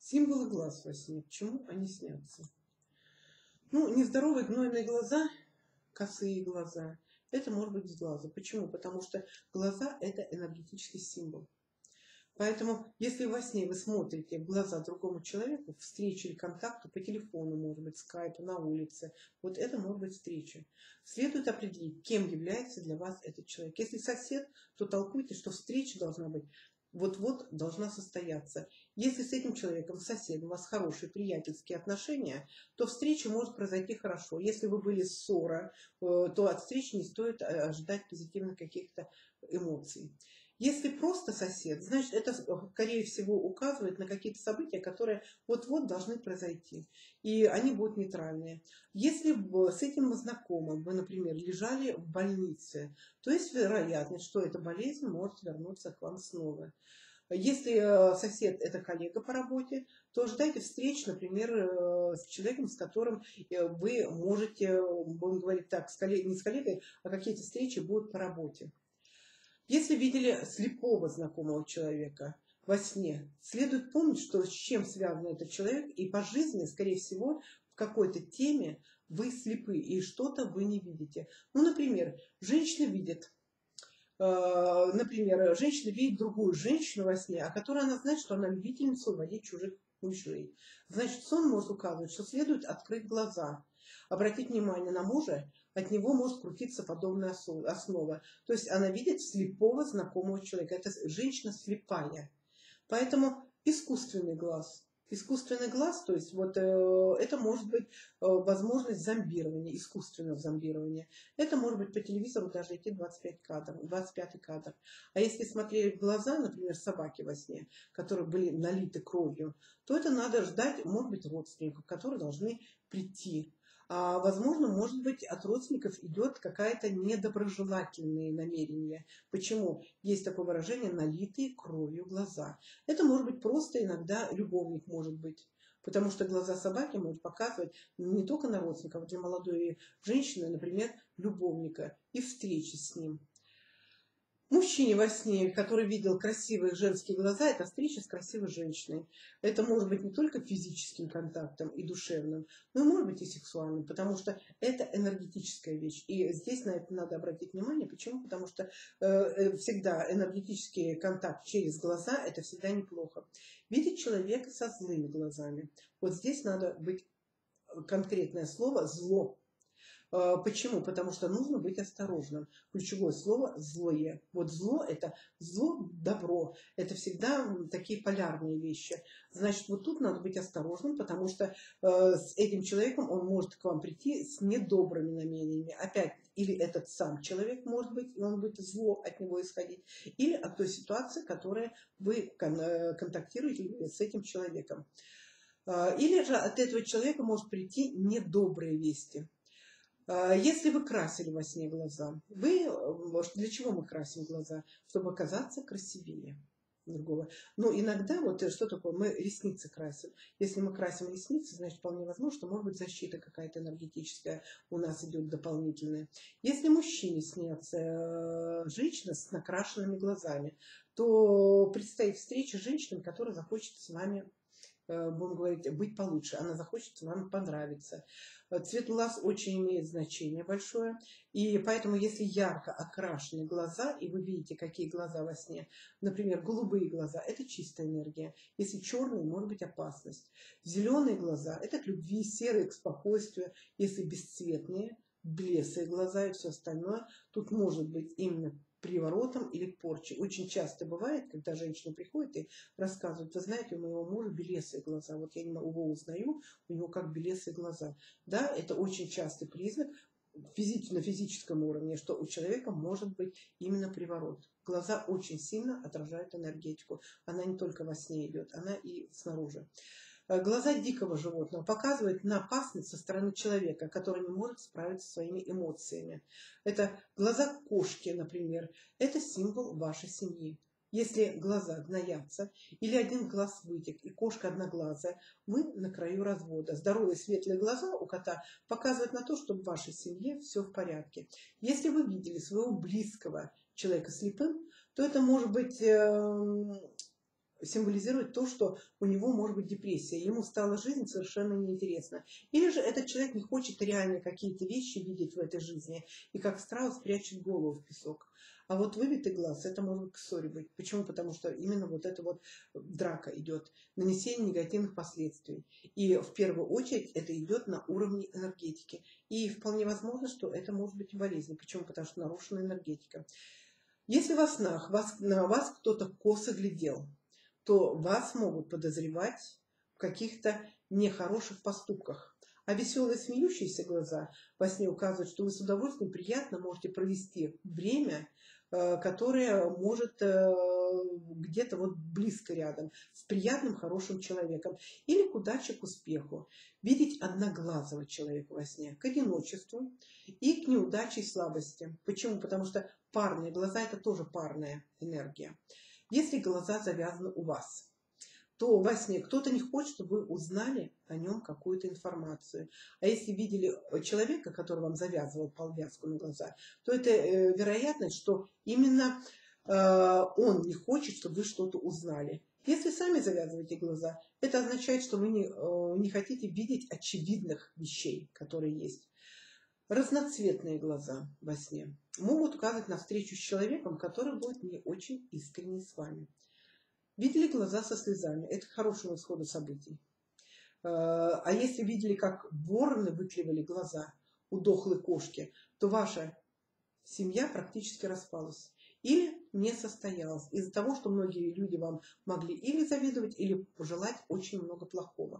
Символы глаз во сне. Почему они снятся? Ну, нездоровые гнойные глаза, косые глаза, это может быть с глаза. Почему? Потому что глаза – это энергетический символ. Поэтому, если во сне вы смотрите в глаза другому человеку, встрече или контакту по телефону, может быть, скайпу, на улице, вот это может быть встреча. Следует определить, кем является для вас этот человек. Если сосед, то толкуйте, что встреча должна быть вот-вот должна состояться. Если с этим человеком, соседом, у вас хорошие приятельские отношения, то встреча может произойти хорошо. Если вы были ссора, то от встречи не стоит ожидать позитивных каких-то эмоций. Если просто сосед, значит, это, скорее всего, указывает на какие-то события, которые вот-вот должны произойти. И они будут нейтральные. Если с этим знакомым вы, например, лежали в больнице, то есть вероятность, что эта болезнь может вернуться к вам снова. Если сосед – это коллега по работе, то ожидайте встреч, например, с человеком, с которым вы можете, будем говорить так, не с коллегой, а какие-то встречи будут по работе. Если видели слепого знакомого человека во сне, следует помнить, что с чем связан этот человек, и по жизни, скорее всего, в какой-то теме вы слепы, и что-то вы не видите. Ну, например, женщина видит другую женщину во сне, о которой она знает, что она любительница уводить чужих мужей. Значит, сон может указывать, что следует открыть глаза, обратить внимание на мужа, от него может крутиться подобная основа. То есть она видит слепого знакомого человека. Это женщина слепая. Поэтому искусственный глаз. Искусственный глаз, то есть вот это может быть возможность зомбирования, искусственного зомбирования. Это может быть по телевизору даже идти 25 кадров, 25 кадр. А если смотрели в глаза, например, собаки во сне, которые были налиты кровью, то это надо ждать, может быть, родственников, которые должны прийти. А возможно, может быть, от родственников идет какая-то недоброжелательные намерения. Почему? Есть такое выражение «налитые кровью глаза». Это может быть просто иногда любовник может быть. Потому что глаза собаки могут показывать не только на родственников, для молодой женщины, например, любовника и встречи с ним. Мужчине во сне, который видел красивые женские глаза, это встреча с красивой женщиной. Это может быть не только физическим контактом и душевным, но и может быть и сексуальным, потому что это энергетическая вещь. И здесь на это надо обратить внимание. Почему? Потому что всегда энергетический контакт через глаза – это всегда неплохо. Видеть человека со злыми глазами. Вот здесь надо быть конкретное слово «зло». Почему? Потому что нужно быть осторожным. Ключевое слово «злое». Вот зло – это зло, добро. Это всегда такие полярные вещи. Значит, вот тут надо быть осторожным, потому что с этим человеком он может к вам прийти с недобрыми намерениями. Опять, или этот сам человек может быть, и он будет зло от него исходить, или от той ситуации, которой вы контактируете с этим человеком. Или же от этого человека может прийти недобрые вести. Если вы красили во сне глаза, для чего мы красим глаза? Чтобы оказаться красивее другого. Но иногда, вот что такое, мы ресницы красим. Если мы красим ресницы, значит, вполне возможно, что может быть защита какая-то энергетическая у нас идет дополнительная. Если мужчине снятся женщина с накрашенными глазами, то предстоит встреча с женщиной, которая захочет с вами, будем говорить, быть получше. Она захочет вам понравиться. Цвет глаз очень имеет значение большое. И поэтому, если ярко окрашены глаза, и вы видите, какие глаза во сне, например, голубые глаза – это чистая энергия. Если черные, может быть опасность. Зеленые глаза – это к любви, серые – к спокойствию. Если бесцветные, белесые глаза и все остальное, тут может быть именно приворотом или порчей. Очень часто бывает, когда женщина приходит и рассказывает: вы знаете, у моего мужа белесые глаза, вот я его узнаю, у него как белесые глаза. Да, это очень частый признак на физическом уровне, что у человека может быть именно приворот. Глаза очень сильно отражают энергетику. Она не только во сне идет, она и снаружи. Глаза дикого животного показывают на опасность со стороны человека, который не может справиться со своими эмоциями. Это глаза кошки, например. Это символ вашей семьи. Если глаза гноятся или один глаз вытек и кошка одноглазая, мы на краю развода. Здоровые светлые глаза у кота показывают на то, что в вашей семье все в порядке. Если вы видели своего близкого человека слепым, то это может быть символизирует то, что у него может быть депрессия, ему стала жизнь совершенно неинтересна. Или же этот человек не хочет реально какие-то вещи видеть в этой жизни и как страус прячет голову в песок. А вот выбитый глаз, это может к ссоре быть. Почему? Потому что именно вот эта вот драка идет, нанесение негативных последствий. И в первую очередь это идет на уровне энергетики. И вполне возможно, что это может быть болезнь. Почему? Потому что нарушена энергетика. Если во снах на вас кто-то косо глядел, то вас могут подозревать в каких-то нехороших поступках. А веселые смеющиеся глаза во сне указывают, что вы с удовольствием приятно можете провести время, которое может где-то вот близко рядом, с приятным, хорошим человеком. Или к удаче, к успеху. Видеть одноглазого человека во сне, к одиночеству и к неудаче и слабости. Почему? Потому что парные глаза – это тоже парная энергия. Если глаза завязаны у вас, то во сне кто-то не хочет, чтобы вы узнали о нем какую-то информацию. А если видели человека, который вам завязывал повязку на глаза, то это вероятность, что именно он не хочет, чтобы вы что-то узнали. Если сами завязываете глаза, это означает, что вы не хотите видеть очевидных вещей, которые есть. Разноцветные глаза во сне могут указывать на встречу с человеком, который будет не очень искренний с вами. Видели глаза со слезами? Это к хорошему исходу событий. А если видели, как вороны выклевали глаза у дохлой кошки, то ваша семья практически распалась. Или не состоялась. Из-за того, что многие люди вам могли или завидовать, или пожелать очень много плохого.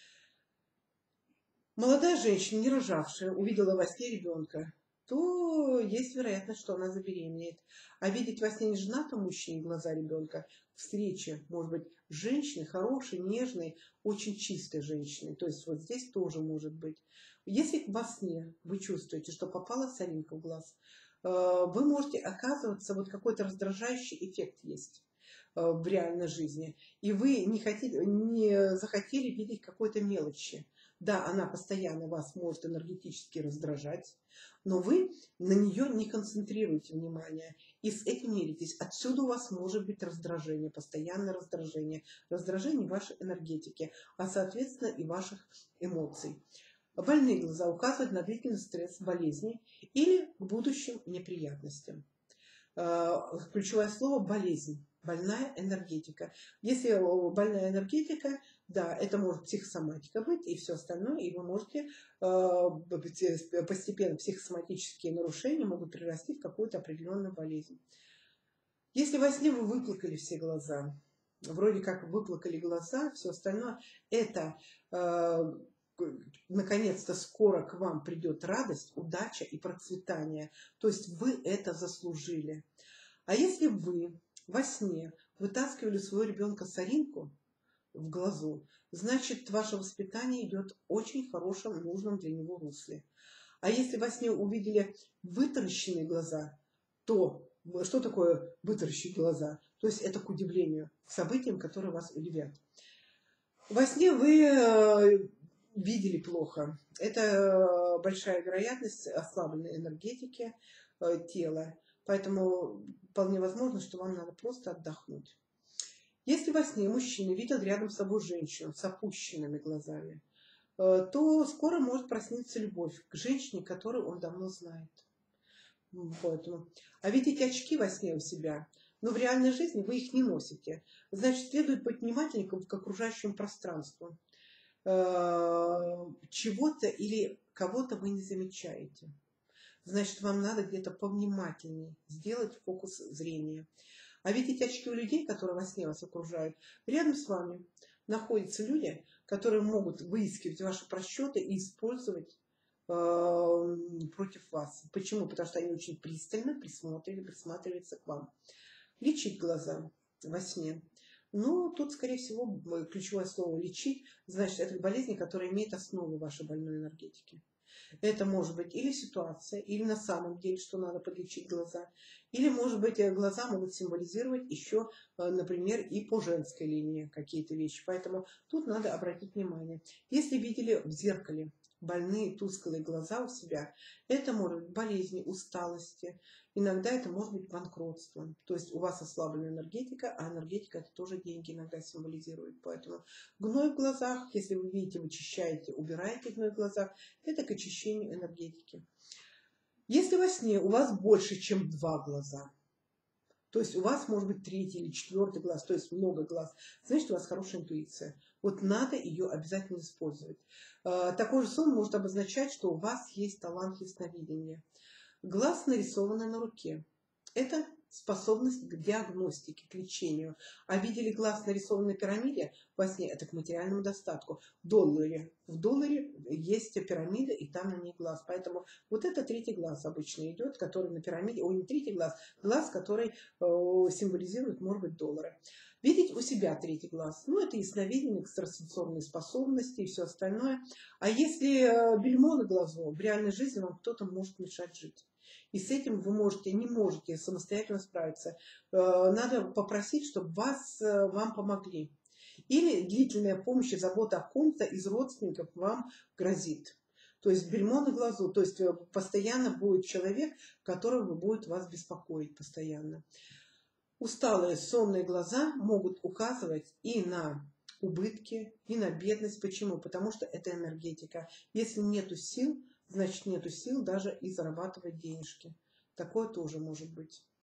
Молодая женщина, не рожавшая, увидела во сне ребенка, то есть вероятность, что она забеременеет. А видеть во сне неженатому мужчине глаза ребенка, встреча, может быть, женщины хорошей, нежной, очень чистой женщины. То есть вот здесь тоже может быть. Если во сне вы чувствуете, что попала соринка в глаз, вы можете оказываться, вот какой-то раздражающий эффект есть в реальной жизни. И вы не захотели видеть какой-то мелочи. Да, она постоянно вас может энергетически раздражать, но вы на нее не концентрируете внимание и с этим миритесь. Отсюда у вас может быть раздражение, постоянное раздражение, раздражение вашей энергетики, а соответственно и ваших эмоций. Больные глаза указывают на длительный стресс, болезни или к будущим неприятностям. Ключевое слово – болезнь. Больная энергетика. Если больная энергетика, да, это может психосоматика быть и все остальное, и вы можете постепенно психосоматические нарушения могут перерасти в какую-то определенную болезнь. Если во сне вы выплакали все глаза, вроде как выплакали глаза, все остальное, это наконец-то скоро к вам придет радость, удача и процветание. То есть вы это заслужили. А если вы во сне вытаскивали своего ребенка соринку в глазу, значит, ваше воспитание идет очень хорошим, нужным для него русле. А если во сне увидели вытаращенные глаза, то что такое вытаращить глаза? То есть это к удивлению, к событиям, которые вас удивят. Во сне вы видели плохо. Это большая вероятность ослабленной энергетики тела. Поэтому вполне возможно, что вам надо просто отдохнуть. Если во сне мужчина видел рядом с собой женщину с опущенными глазами, то скоро может просниться любовь к женщине, которую он давно знает. Поэтому. А видите очки во сне у себя, но в реальной жизни вы их не носите. Значит, следует быть внимательным к окружающему пространству. Чего-то или кого-то вы не замечаете. Значит, вам надо где-то повнимательнее сделать фокус зрения. А видите очки у людей, которые во сне вас окружают, рядом с вами находятся люди, которые могут выискивать ваши просчеты и использовать против вас. Почему? Потому что они очень пристально присматриваются к вам. Лечить глаза во сне. Ну, тут, скорее всего, ключевое слово «лечить», значит, это болезнь, которая имеет основу вашей больной энергетики. Это может быть или ситуация, или на самом деле, что надо подлечить глаза. Или, может быть, глаза могут символизировать еще, например, и по женской линии какие-то вещи. Поэтому тут надо обратить внимание. Если видели в зеркале больные, тусклые глаза у себя, это может быть болезни, усталости, иногда это может быть банкротство. То есть у вас ослаблена энергетика, а энергетика это тоже деньги иногда символизирует. Поэтому гной в глазах, если вы видите, вычищаете, убираете гной в глазах, это к очищению энергетики. Если во сне у вас больше, чем 2 глаза, то есть у вас может быть 3-й или 4-й глаз, то есть много глаз, значит, у вас хорошая интуиция. Вот надо ее обязательно использовать. Такой же сон может обозначать, что у вас есть талант ясновидения. Глаз, нарисованный на руке. Это способность к диагностике, к лечению. А видели глаз, нарисованный на пирамиде? Во сне это к материальному достатку. В долларе есть пирамида, и там на ней глаз. Поэтому вот это 3-й глаз обычно идет, который на пирамиде. Ой, не 3-й глаз, глаз, который символизирует, может быть, доллары. Видеть у себя 3-й глаз. Ну, это ясновидение, экстрасенсорные способности и все остальное. А если бельмо на глазу, в реальной жизни вам кто-то может мешать жить. И с этим вы не можете самостоятельно справиться. Надо попросить, чтобы вам помогли. Или длительная помощь и забота о ком-то из родственников вам грозит. То есть бельмо на глазу, то есть постоянно будет человек, который будет вас беспокоить постоянно. Усталые сонные глаза могут указывать и на убытки, и на бедность. Почему? Потому что это энергетика. Если нету сил, значит нету сил даже и зарабатывать денежки. Такое тоже может быть.